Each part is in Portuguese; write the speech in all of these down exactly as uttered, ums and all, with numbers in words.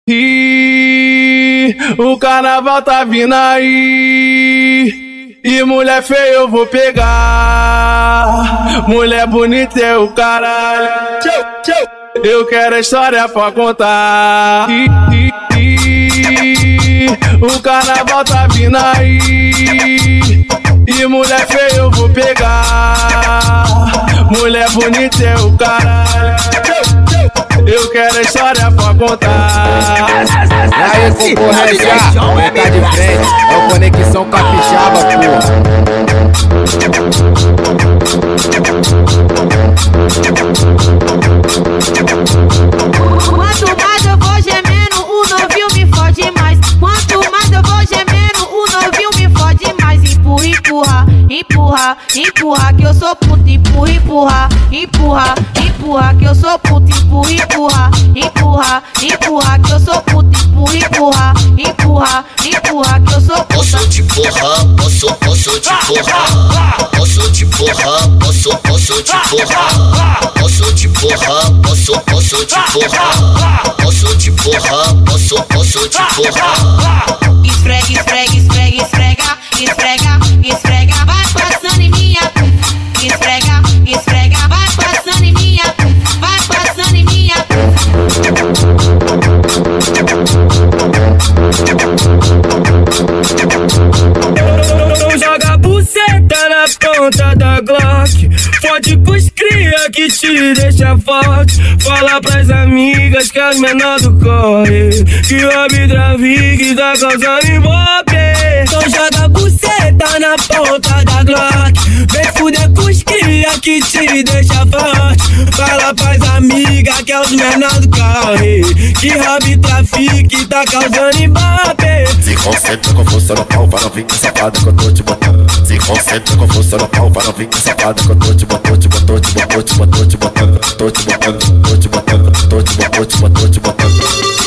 E o carnaval tá vindo aí, e mulher feia eu vou pegar, mulher bonita é o caralho. Eu quero a história pra contar. E, e, e o carnaval tá vindo aí, e mulher feia eu vou pegar, mulher bonita é o caralho. Eu quero a história pra contar. E aí, concorrência, vem cá de frente, é o Conexão Capixaba, porra. Quanto mais eu vou gemendo, o novinho me fode mais. Quanto mais eu vou gemendo, o novinho me fode mais. Empurra, empurra, empurra, empurra, que eu sou puta. Empurra, empurra, empurra, empurra, que eu sou puta. Empurra, empurra, empurra, empurra, que eu sou puta. Empurra, empurra, empurra, empurra, que eu sou puta. Posso te porrar, posso, posso te porrar. Posso te porrar, posso, posso te porrar. Posso te porrar, posso, posso te porrar. Posso te porrar, posso, posso te porrar. Esfrega, esfrega, esfrega, esfrega, esfrega, esfrega, vai passando em minha. Esfrega, esfrega, vai passando em minha, vai passando em minha. Não joga buceta na ponta da Glock, fode pros cria que te deixa forte. Fala pras amigas que as menor do corre, que o Trafic tá causando ibope. Não joga buceta na ponta da Glock, vem fuder com os cria que te deixa forte. Fala pras amigas que é os menor do corre, que o Trafic tá causando ibope. Se concentra com força no pau, para não vir com safada que eu tô te botando. Se concentra com força no pau, para não vir com safada que eu tô te botando, te botando, te botando, te botando, te botando, tô te botando, tô te botando, tô te botando, te botando, te botando.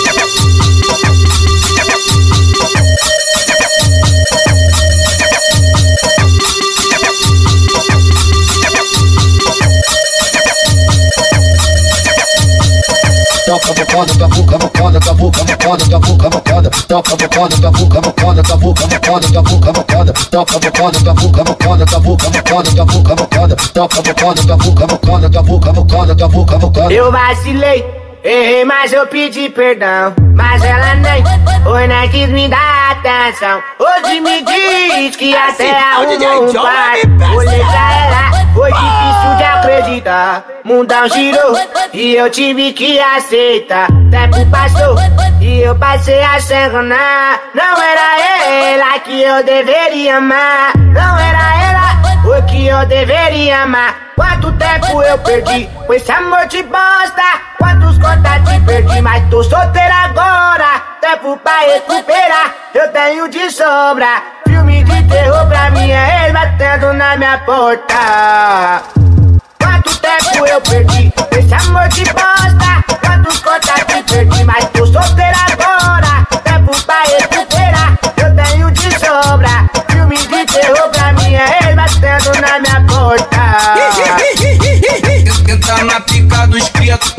Toca bocada, tua boca, bocada, tua boca, bocada, tua boca, bocada. Toca bocada, tua boca, bocada, tua boca, bocada, tua boca, bocada. Toca bocada, tua boca, bocada, tua boca, bocada, tua boca, bocada. Toca bocada, tua boca, bocada, tua boca, bocada, tua boca, bocada. Eu vacilei, errei, mas eu pedi perdão. Mas ela nem, foi nem quis me dar atenção. Hoje me diz que até arrumou um par. Olhei pra ela, foi difícil de acreditar. Mundão girou e eu tive que aceitar. Tempo passou e eu passei a se enganar. Não era ela que eu deveria amar. Não era ela o que eu deveria amar. Quanto tempo eu perdi com esse amor de bosta. Quantos contatos perdi, mas tô solteira agora. Tempo pra recuperar, eu tenho de sobra. Filme de terror pra minha ex batendo na minha porta. Quanto tempo eu perdi com esse amor de bosta. Quantos contatos perdi, mas tô solteira agora. Tempo pra recuperar, eu tenho de sobra. Filme de terror pra minha ex batendo na minha porta. Tenta na pica dos pretos,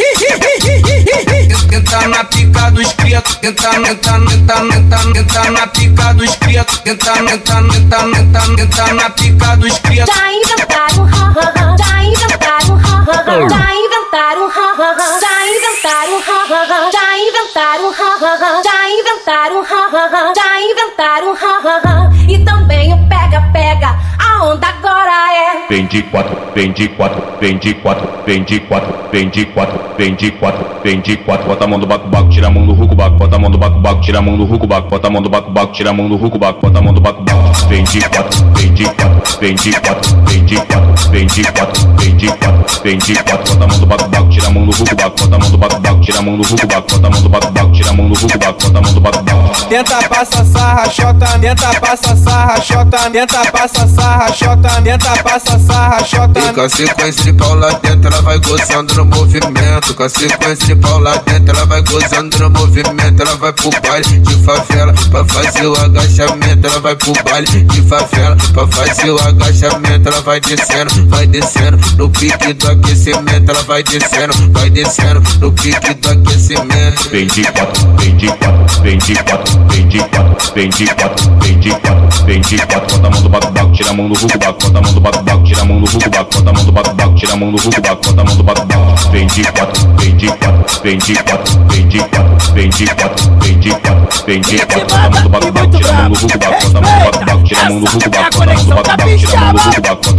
tenta na pica dos pretos, tenta, tenta, tenta, tenta, tenta na pica dos pretos, tenta, tenta, tenta, tenta, tenta na pica dos pretos. Já inventaram, ha, ha, ha. Já inventaram, ha, ha, ha. Já inventaram, ha, ha, ha. Já inventaram, ha, ha, ha. Já inventaram, ha, ha, ha. Já inventaram, ha, ha, ha. Já inventaram, ha, ha, ha. E também o pega-pega, a onda agora é. Vem de quatro, vem de quatro, vem de quatro, vem de quatro, vem de quatro, vem de quatro, vem de quatro. Bota a mão do baco, baco, tira a mão do ruco, baco. Bota a mão do baco, baco, tira a mão do ruco, baco. Bota a mão do baco, baco, tira a mão do ruco, baco. Bota a mão do baco, baco. Vem de quatro, vem de quatro, vem de quatro, vem de quatro, vem de quatro, vem de quatro, vem de quatro. Bota a mão do baco, baco, tira a mão do ruco, baco. Bota a mão do baco, baco, tira a mão do ruco, baco. Bota a mão do baco, baco, tira a mão do ruco, baco. Bota a mão do baco, baco. Tenta passa sarra, chota, tenta passa sarra, chota, tenta passa sarra, chota, tenta passa sarra, chota. E com a sequência de pau lá dentro, ela vai gozando no movimento. Com a sequência de pau lá dentro, ela vai gozando no movimento. Ela vai pro baile de favela pra fazer o agachamento. Ela vai pro baile de favela pra fazer o agachamento. Ela vai descendo, vai descendo no pique do aquecimento. Ela vai descendo, vai descendo no pique do aquecimento. Vem de quatro, vem de quatro, vem de quatro, vem de quatro, vem de quatro, vem de quatro, vem de quatro, bota a mão do baco baco, tira a mão do ruco baco, bota a mão do baco baco, tira a mão do ruco baco, bota a mão do baco baco, tira a mão do ruco baco, bota a mão do baco baco, vem de quatro, vem de quatro, vem de quatro, vem de quatro, vem de quatro, vem de quatro, vem de quatro, bota a mão do baco baco, tira a mão do ruco baco, bota a mão do baco baco, tira a mão do ruco baco, bota a mão do baco baco, tira a mão do ruco baco,